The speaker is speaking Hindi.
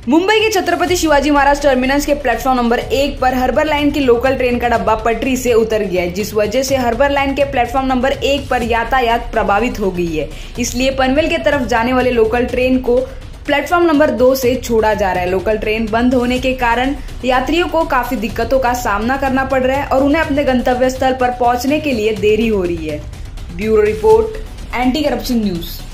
मुंबई के छत्रपति शिवाजी महाराज टर्मिनस के प्लेटफॉर्म नंबर 1 पर हार्बर लाइन की लोकल ट्रेन का डब्बा पटरी से उतर गया है, जिस वजह से हार्बर लाइन के प्लेटफॉर्म नंबर 1 पर यातायात प्रभावित हो गई है। इसलिए पनवेल के तरफ जाने वाले लोकल ट्रेन को प्लेटफॉर्म नंबर 2 से छोड़ा जा रहा है। लोकल ट्रेन बंद होने के कारण यात्रियों को काफी दिक्कतों का सामना करना पड़ रहा है और उन्हें अपने गंतव्य स्थल पर पहुंचने के लिए देरी हो रही है। Bureau report, anti corruption news.